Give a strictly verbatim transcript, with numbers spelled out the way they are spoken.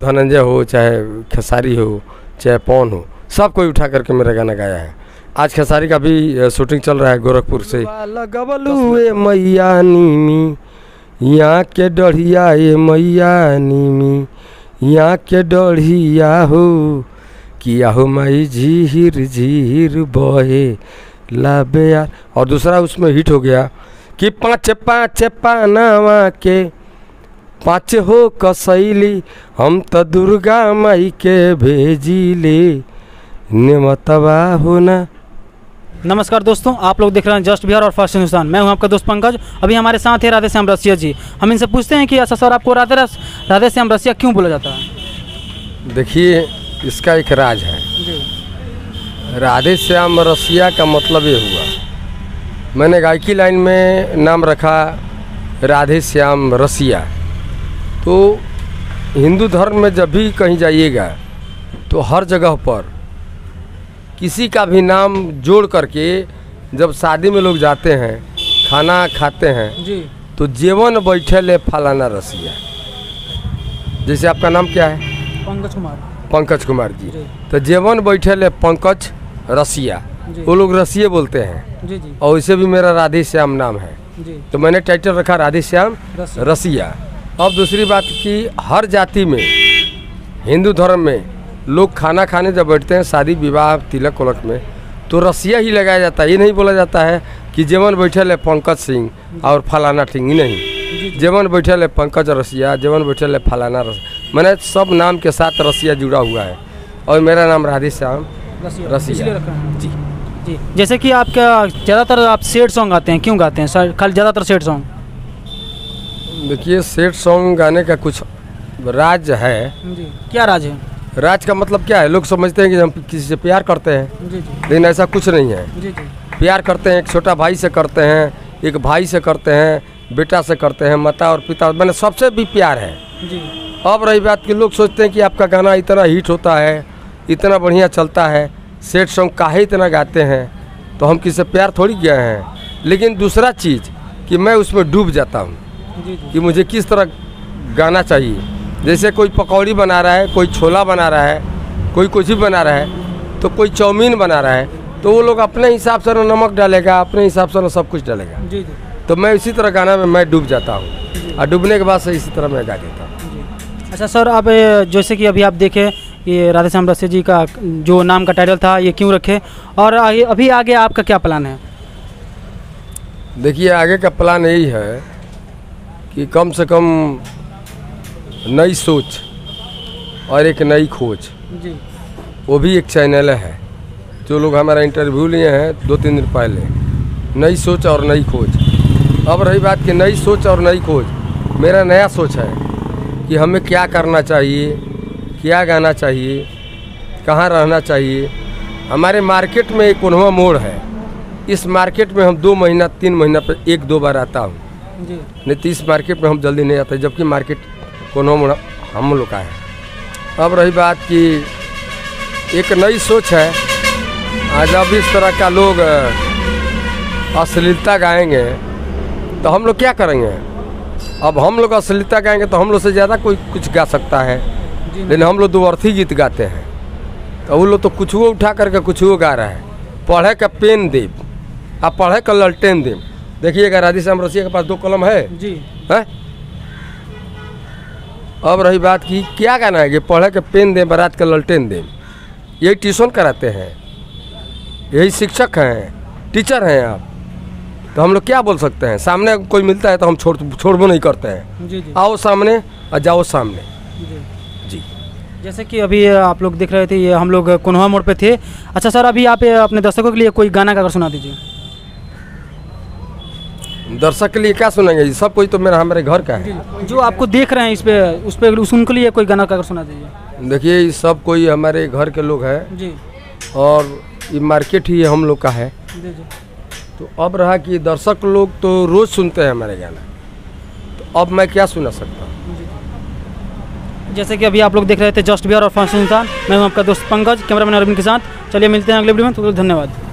धनंजय हो, चाहे खेसारी हो, चाहे पवन हो, सब कोई उठा करके मेरा गाना गाया है। आज खेसारी का भी शूटिंग चल रहा है गोरखपुर से। लगबलुए मैया नीमी यहाँ के डढ़िया ये मैया नीमी यहाँ के डढ़िया हो किया हो मई झीर झीर बहे लाबे यार। और दूसरा उसमें हिट हो गया कि पाँच पाँच पानावा के पाँच हो कसैली हम तो दुर्गा माई के भेजी ले नेमतवा होना। नमस्कार दोस्तों, आप लोग देख रहे हैं जस्ट बिहार और फास्ट हिंदुस्तान। मैं हूं आपका दोस्त पंकज। अभी हमारे साथ है राधे श्याम रसिया जी। हम इनसे पूछते हैं कि अच्छा सर, आपको राधे रस राधे श्याम रसिया क्यों बोला जाता है? देखिए, इसका एक राज है जी। राधे श्याम रसिया का मतलब ये हुआ, मैंने गायकी लाइन में नाम रखा राधे श्याम रसिया। तो हिंदू धर्म में जब भी कहीं जाइएगा तो हर जगह पर किसी का भी नाम जोड़ करके जब शादी में लोग जाते हैं, खाना खाते हैं जी, तो जेवन बैठे ले फलाना रसिया। जैसे आपका नाम क्या है? पंकज कुमार। पंकज कुमार जी, जी। तो जेवन बैठे ले पंकज रसिया, वो लोग रसिया बोलते हैं जी जी। और वैसे भी मेरा राधे श्याम नाम है जी। तो मैंने टाइटल रखा राधे श्याम रसिया।, रसिया। अब दूसरी बात कि हर जाति में, हिंदू धर्म में लोग खाना खाने जब बैठते हैं, शादी विवाह तिलक उलक में, तो रसिया ही लगाया जाता है। ये नहीं बोला जाता है कि जेवन बैठल है पंकज सिंह और फलाना सिंह, नहीं। जेवन बैठल है पंकज रसिया, जेवन बैठल है फलाना रसिया। मैंने सब नाम के साथ रसिया जुड़ा हुआ है और मेरा नाम राधे श्याम रसिया, रसिया। जी जी। जैसे कि आपका ज़्यादातर आप सैड सॉन्ग गाते हैं, क्यों गाते हैं खाली ज़्यादातर सैड सॉन्ग? देखिए, सैड सॉन्ग गाने का कुछ राज है जी। क्या राज है? राज का मतलब क्या है? लोग समझते हैं कि हम किसी से प्यार करते हैं जी जी। लेकिन ऐसा कुछ नहीं है जी जी। प्यार करते हैं, एक छोटा भाई से करते हैं, एक भाई से करते हैं, बेटा से करते हैं, माता और पिता, मैंने सबसे भी प्यार है जी। अब रही बात कि लोग सोचते हैं कि आपका गाना इतना हिट होता है, इतना बढ़िया चलता है, सैड सॉन्ग काहे इतना गाते हैं, तो हम किसी से प्यार थोड़ी गए हैं। लेकिन दूसरा चीज़ कि मैं उसमें डूब जाता हूँ कि मुझे किस तरह गाना चाहिए। जैसे कोई पकौड़ी बना रहा है, कोई छोला बना रहा है, कोई कुछ भी बना रहा है, तो कोई चाउमीन बना रहा है, तो वो लोग अपने हिसाब से नमक डालेगा, अपने हिसाब से सब कुछ डालेगा जी जी। तो मैं इसी तरह गाना में मैं डूब जाता हूँ और डूबने के बाद से इसी तरह मैं गा देता हूँ। अच्छा सर, आप जैसे कि अभी आप देखें ये राधे श्याम रसिया जी का जो नाम का टाइटल था, ये क्यों रखे, और अभी आगे आपका क्या प्लान है? देखिए, आगे का प्लान यही है कि कम से कम नई सोच और एक नई खोज जी। वो भी एक चैनल है जो लोग हमारा इंटरव्यू लिए हैं दो तीन दिन पहले, नई सोच और नई खोज। अब रही बात कि नई सोच और नई खोज, मेरा नया सोच है कि हमें क्या करना चाहिए, क्या गाना चाहिए, कहाँ रहना चाहिए। हमारे मार्केट में एक उन्हवा मोड़ है, इस मार्केट में हम दो महीना तीन महीना पर एक दो बार आता हूँ जी। नहीं तो इस मार्केट में हम जल्दी नहीं आते, जबकि मार्केट कोनो मोड़ हम लोग का है। अब रही बात कि एक नई सोच है, आज अब इस तरह का लोग अश्लीलता गाएंगे तो हम लोग क्या करेंगे? अब हम लोग अश्लीलता गाएंगे तो हम लोग से ज़्यादा कोई कुछ गा सकता है, लेकिन हम लोग दो अर्थी गीत गाते हैं, तो वो लोग तो कुछ वो उठा करके कुछ वो गा रहा है। पढ़े का पेन दे, आप पढ़े का ललटेन दे। देखिएगा, राधे श्याम रसिया के पास दो कलम है जी है। अब रही बात की क्या गाना है कि पढ़े के पेन दें, बारात का ललटेन दें। यही ट्यूशन कराते हैं, यही शिक्षक हैं, टीचर हैं आप, तो हम लोग क्या बोल सकते हैं? सामने कोई मिलता है तो हम छोड़ छोड़बो नहीं करते हैं जी जी। आओ सामने और जाओ सामने जी जी। जैसे कि अभी आप लोग देख रहे थे, ये हम लोग कोन्हवा मोड़ पे थे। अच्छा सर, अभी आप अपने दर्शकों के लिए कोई गाना गाकर सुना दीजिए। दर्शक के लिए क्या सुनेंगे? सब कोई तो मेरा हमारे घर का है, जो आपको देख रहे हैं इस पे, उस पे उनके लिए कोई गाना गाकर सुना दीजिए। देखिए, ये सब कोई हमारे घर के लोग हैं जी, और ये मार्केट ही हम लोग का है जी जी। तो अब रहा कि दर्शक लोग तो रोज़ सुनते हैं हमारे गाना, तो अब मैं क्या सुना सकता हूँ? जैसे कि अभी आप लोग देख रहे थे जस्ट बिहार और फास्ट हिंदुस्तान। मैं हूँ आपका दोस्त पंकज, कैमरामैन अरविंद के साथ। चलिए मिलते हैं अगले वीडियो में, तो धन्यवाद।